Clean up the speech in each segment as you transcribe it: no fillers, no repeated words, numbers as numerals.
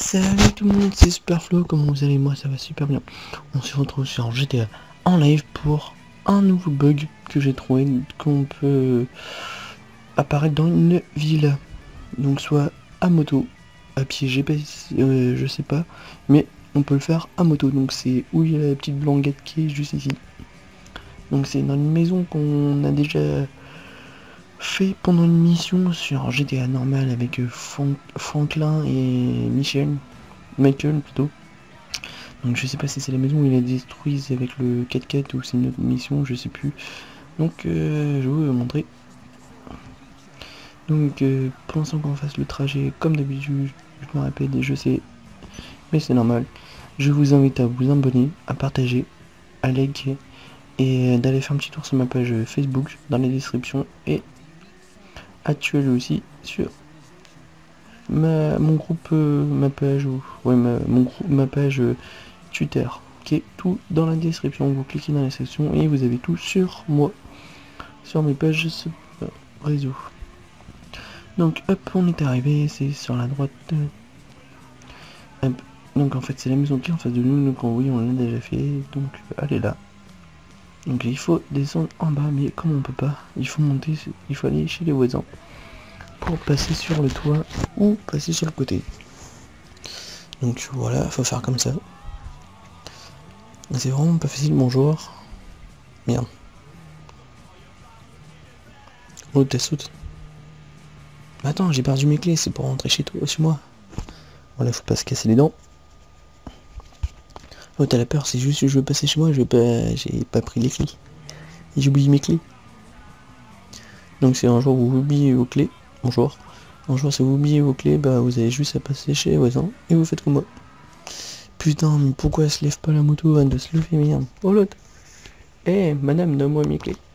Salut tout le monde, c'est Superflo, comment vous allez? Moi ça va super bien. On se retrouve sur GTA en live pour un nouveau bug que j'ai trouvé, qu'on peut apparaître dans une ville. Donc soit à moto, à pied, je sais pas, mais on peut le faire à moto. Donc c'est où il y a la petite blanquette qui est juste ici. Donc c'est dans une maison qu'on a déjà fait pendant une mission sur GTA normal avec Franklin et Michael plutôt. Donc je sais pas si c'est la maison où il a détruit avec le 4x4 ou c'est une autre mission, je sais plus. Donc je vais vous montrer. Donc pour l'instant qu'on fasse le trajet comme d'habitude, je me répète et je sais, mais c'est normal. Je vous invite à vous abonner, à partager, à liker et d'aller faire un petit tour sur ma page Facebook dans la description et actuelle aussi sur mon groupe, ma page, ma page Twitter, qui est tout dans la description. Vous cliquez dans la section et vous avez tout sur moi, sur mes pages réseau. Donc hop, on est arrivé, c'est sur la droite. Hop. Donc en fait c'est la maison qui est en face de nous, donc oui on l'a déjà fait, donc elle est là. Donc il faut descendre en bas, mais comme on peut pas, il faut monter, il faut aller chez les voisins pour passer sur le toit ou passer sur le côté. Donc voilà, faut faire comme ça. C'est vraiment pas facile, bonjour. Merde. Oh, t'as sauté. Attends, j'ai perdu mes clés, c'est pour rentrer chez toi, chez moi. Voilà, faut pas se casser les dents. Oh, t'as la peur, c'est juste que je veux passer chez moi, j'ai pas pris les clés. Et j'ai oublié mes clés. Donc c'est un jour où vous oubliez vos clés. Bonjour. Un jour si vous oubliez vos clés, bah vous avez juste à passer chez les voisins et vous faites comme moi. Putain, mais pourquoi elle se lève pas la moto? Elle doit se lever, merde. Oh l'autre. Eh, madame, donne-moi mes clés.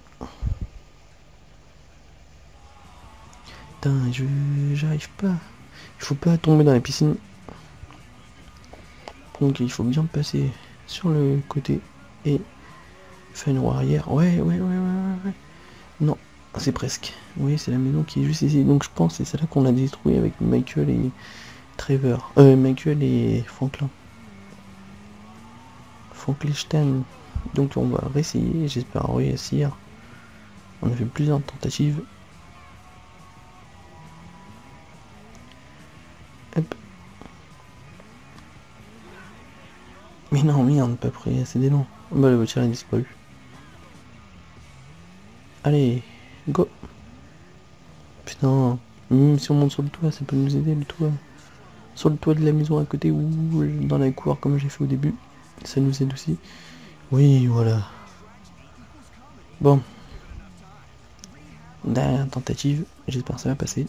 Putain, j'arrive pas. Il faut pas tomber dans la piscine. Donc il faut bien passer sur le côté et faire une roue arrière. Ouais. Non, c'est presque. Oui, c'est la maison qui est juste ici. Donc je pense que c'est celle-là qu'on a détruit avec Michael et Trevor. Michael et Franklin. Frankenstein. Donc on va réessayer, j'espère réussir. On a fait plusieurs tentatives. Hop. Mais non, merde, pas pris assez d'élan. Bah la voiture est disparue. Allez, go. Putain, même si on monte sur le toit, ça peut nous aider le toit. Sur le toit de la maison à côté ou dans la cour comme j'ai fait au début. Ça nous aide aussi. Oui, voilà. Bon. Dernière tentative, j'espère que ça va passer.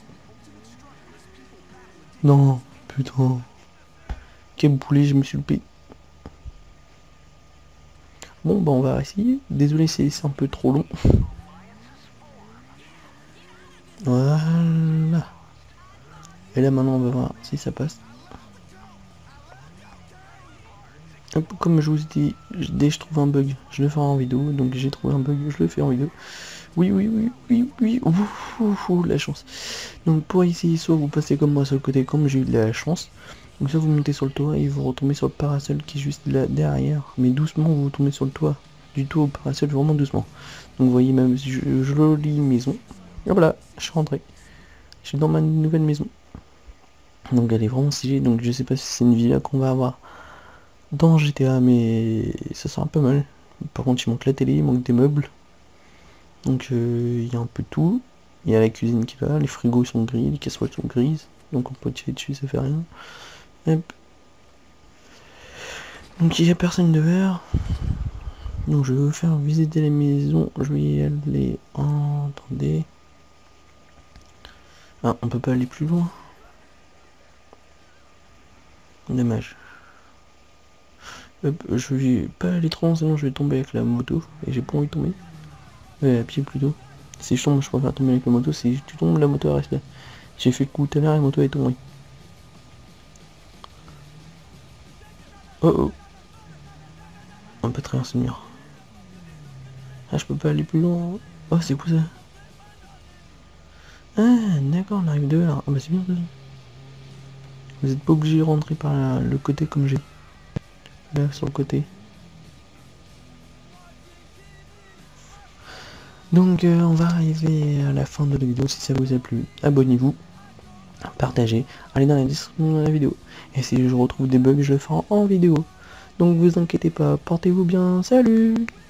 Non, putain. Quel boulet, je me suis loupé. Bon, bah on va essayer. Désolé, c'est un peu trop long. Voilà. Et là maintenant, on va voir si ça passe. Hop, comme je vous ai dit, dès que je trouve un bug, je le ferai en vidéo. Donc j'ai trouvé un bug, je le fais en vidéo. Oui. Ouh, la chance. Donc pour essayer, soit vous passez comme moi sur le côté, comme j'ai eu de la chance. Donc soit vous montez sur le toit et vous retombez sur le parasol qui est juste là derrière. Mais doucement, vous tombez sur le toit. Du toit au parasol, vraiment doucement. Donc vous voyez même jolie maison. Et voilà, je suis rentré. Je suis dans ma nouvelle maison. Donc elle est vraiment stylée. Donc je sais pas si c'est une villa qu'on va avoir dans GTA, mais ça sera un peu mal. Par contre, il manque la télé, il manque des meubles. Donc il y a un peu tout. Il y a la cuisine qui est là, les frigos sont gris, les casseroles sont grises. Donc on peut tirer dessus, ça fait rien. Hop. Donc il n'y a personne dehors. Donc je vais vous faire visiter les maisons. Je vais y aller. Attendez. Ah, on peut pas aller plus loin. Dommage. Hop, je vais pas aller trop loin, sinon je vais tomber avec la moto. Et j'ai pas envie de tomber. À pied plutôt. Si je tombe, je préfère tomber avec la moto. Si tu tombes, la moto reste là. J'ai fait le coup tout à l'heure et la moto est tombée. Oh. On peut traverser le mur. Ah, je peux pas aller plus loin. Oh, c'est quoi ça? Ah, d'accord, on arrive dehors. Ah bah c'est bien ça. Vous n'êtes pas obligé de rentrer par le côté comme j'ai. Là, sur le côté. Donc on va arriver à la fin de la vidéo. Si ça vous a plu, abonnez-vous, partagez, allez dans la description de la vidéo. Et si je retrouve des bugs, je le ferai en vidéo. Donc vous inquiétez pas, portez-vous bien, salut!